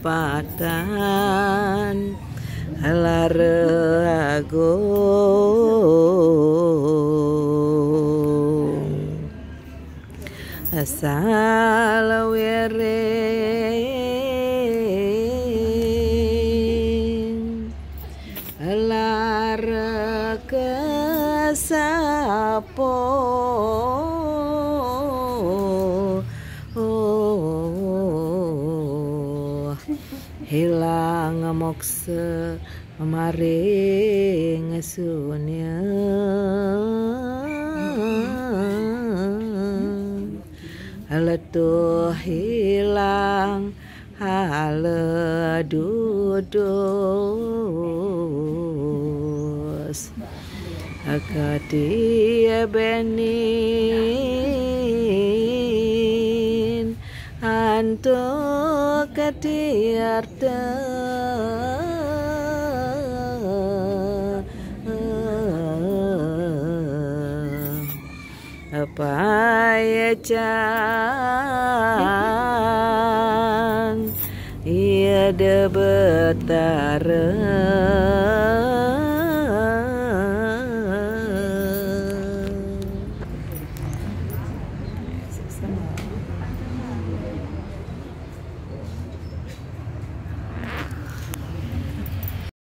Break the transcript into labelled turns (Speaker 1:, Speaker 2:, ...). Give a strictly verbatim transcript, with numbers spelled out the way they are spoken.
Speaker 1: patan alarago asal wering alara kesapo hilang moksa maring sunya haletuh hilang hale dudus akatia benin anto katiarta apa ya can ia de betara